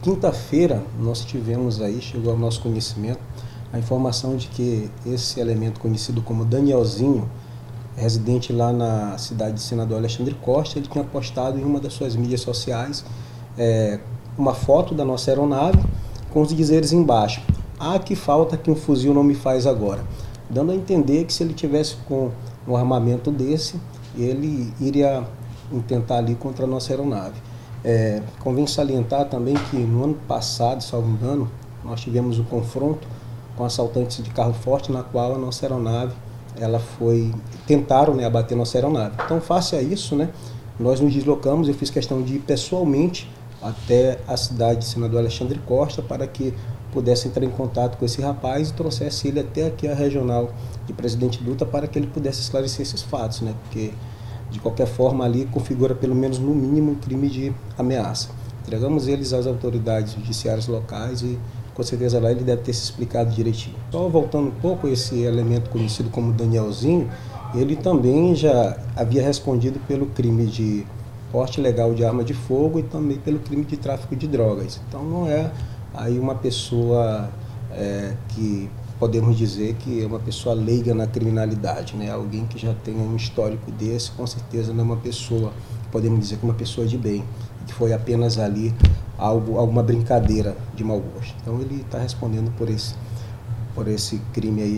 quinta-feira nós tivemos aí, chegou ao nosso conhecimento, a informação de que esse elemento conhecido como Danielzinho, residente lá na cidade de Senador Alexandre Costa, ele tinha postado em uma das suas mídias sociais uma foto da nossa aeronave com os dizeres embaixo: "Ah, que falta que um fuzil não me faz agora", dando a entender que se ele tivesse com um armamento desse, ele iria intentar ali contra a nossa aeronave. Convém salientar também que no ano passado, salvo engano, nós tivemos um confronto com assaltantes de carro forte, na qual a nossa aeronave, tentaram abater nossa aeronave. Então, face a isso, nós nos deslocamos, eu fiz questão de ir pessoalmente até a cidade de Senador Alexandre Costa para que pudesse entrar em contato com esse rapaz e trouxesse ele até aqui a regional de Presidente Dutra para que ele pudesse esclarecer esses fatos, porque de qualquer forma ali configura pelo menos no mínimo um crime de ameaça. Entregamos eles às autoridades judiciárias locais e com certeza lá ele deve ter se explicado direitinho. Só voltando um pouco, esse elemento conhecido como Danielzinho, ele também já havia respondido pelo crime de porte ilegal de arma de fogo e também pelo crime de tráfico de drogas. Então não é aí uma pessoa que podemos dizer que é uma pessoa leiga na criminalidade, Alguém que já tem um histórico desse, com certeza não é uma pessoa, podemos dizer que é uma pessoa de bem, que foi apenas ali alguma brincadeira de mau gosto. Então ele está respondendo por esse crime aí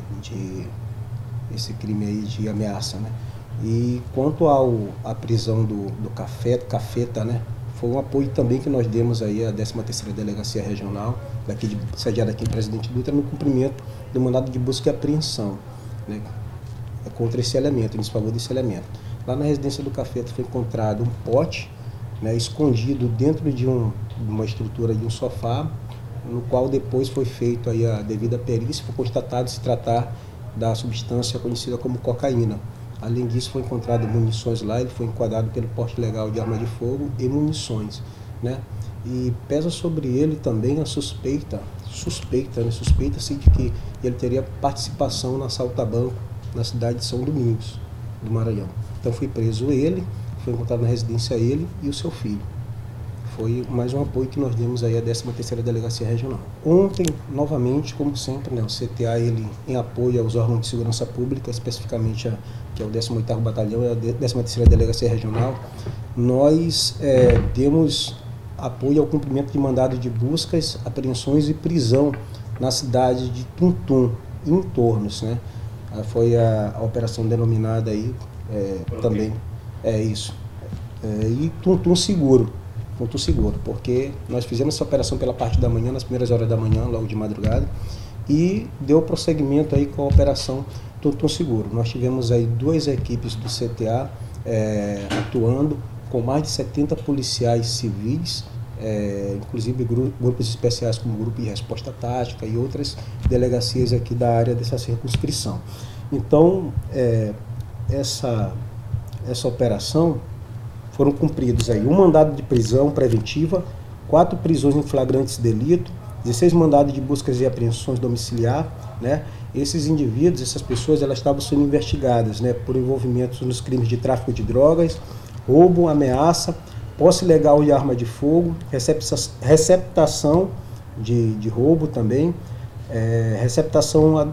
de ameaça, E quanto à prisão do Cafeta, foi um apoio também que nós demos aí à 13ª Delegacia Regional, sediada aqui em Presidente Dutra, no cumprimento do mandado de busca e apreensão, contra esse elemento, em desfavor desse elemento. Lá na residência do Cafeta foi encontrado um pote, escondido dentro de uma estrutura de um sofá, no qual depois foi feita aí a devida perícia, foi constatado se tratar da substância conhecida como cocaína. Além disso, foi encontrado munições lá, ele foi enquadrado pelo porte ilegal de arma de fogo e munições, E pesa sobre ele também a suspeita-se de que ele teria participação no assalto a banco na cidade de São Domingos, do Maranhão. Então foi preso ele, foi encontrado na residência ele e o seu filho. Foi mais um apoio que nós demos aí à 13ª Delegacia Regional. Ontem, novamente, como sempre, o CTA, ele em apoio aos órgãos de segurança pública, especificamente que é o 18º Batalhão e a 13ª Delegacia Regional, nós demos apoio ao cumprimento de mandado de buscas, apreensões e prisão na cidade de Tuntum e entornos, Foi a operação denominada aí também, e Tuntum Seguro, porque nós fizemos essa operação pela parte da manhã, nas primeiras horas da manhã, logo de madrugada, e deu prosseguimento aí com a operação Tuntum Seguro. Nós tivemos aí 2 equipes do CTA atuando, com mais de 70 policiais civis, inclusive grupos especiais como o Grupo de Resposta Tática e outras delegacias aqui da área dessa circunscrição. Então, essa operação foram cumpridos aí um mandado de prisão preventiva, 4 prisões em flagrantes delito, 16 mandados de buscas e apreensões domiciliar, Esses indivíduos, essas pessoas, elas estavam sendo investigadas, por envolvimento nos crimes de tráfico de drogas, roubo, ameaça, posse ilegal de arma de fogo, receptação de roubo também, receptação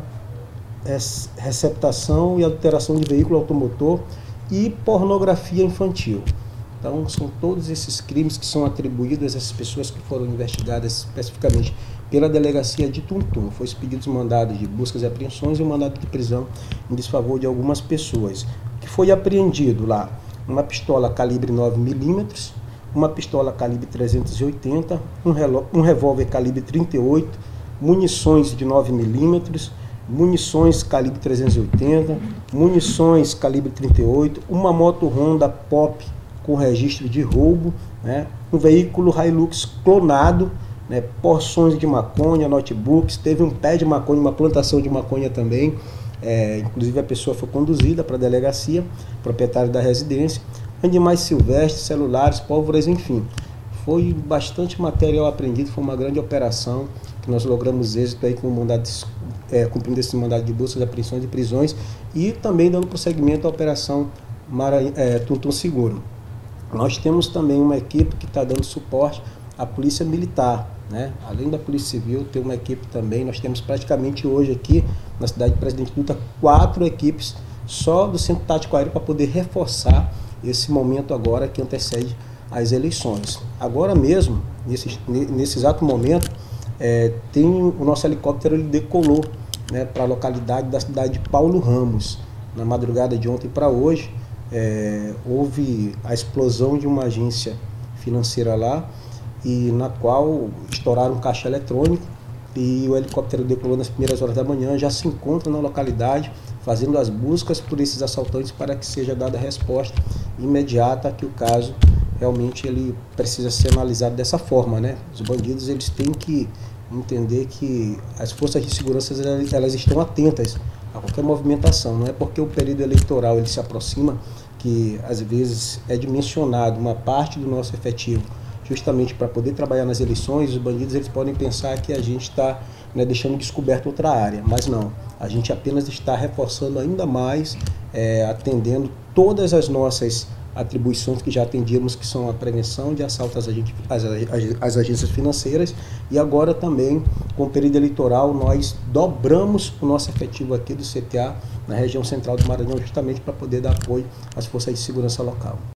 e adulteração de veículo automotor e pornografia infantil. Então, são todos esses crimes que são atribuídos a essas pessoas que foram investigadas especificamente pela Delegacia de Tuntum. Foi expedidos mandados de buscas e apreensões e um mandado de prisão em desfavor de algumas pessoas. Que foi apreendido lá uma pistola calibre 9mm, uma pistola calibre 380, um revólver calibre 38, munições de 9mm, munições calibre 380, munições calibre 38, uma moto Honda Pop com registro de roubo, um veículo Hilux clonado, porções de maconha, notebooks, teve um pé de maconha, uma plantação de maconha também, inclusive a pessoa foi conduzida para a delegacia, proprietário da residência, animais silvestres, celulares, pólvoras, enfim. Foi bastante material apreendido, foi uma grande operação que nós logramos êxito aí com o mandado cumprindo esse mandado de busca, de apreensões e prisões e também dando prosseguimento à operação Tuntum Seguro. Nós temos também uma equipe que está dando suporte a Polícia Militar, né? Além da Polícia Civil, tem uma equipe também. Nós temos praticamente hoje aqui na cidade de Presidente Dutra 4 equipes só do Centro Tático Aéreo para poder reforçar esse momento agora que antecede as eleições. Agora mesmo, nesse exato momento, tem o nosso helicóptero, ele decolou, né, para a localidade da cidade de Paulo Ramos. Na madrugada de ontem para hoje, houve a explosão de uma agência financeira lá, e na qual estouraram um caixa eletrônico, e o helicóptero decolou nas primeiras horas da manhã, já se encontra na localidade fazendo as buscas por esses assaltantes para que seja dada a resposta imediata, que o caso realmente ele precisa ser analisado dessa forma, né? Os bandidos, eles têm que entender que as forças de segurança elas estão atentas a qualquer movimentação. Não é porque o período eleitoral ele se aproxima que às vezes é dimensionado uma parte do nosso efetivo justamente para poder trabalhar nas eleições. Os bandidos, eles podem pensar que a gente está, né, deixando descoberto outra área, mas não. A gente apenas está reforçando ainda mais, atendendo todas as nossas atribuições que já atendíamos, que são a prevenção de assalto às agências financeiras, e agora também, com o período eleitoral, nós dobramos o nosso efetivo aqui do CTA na região central do Maranhão, justamente para poder dar apoio às forças de segurança local.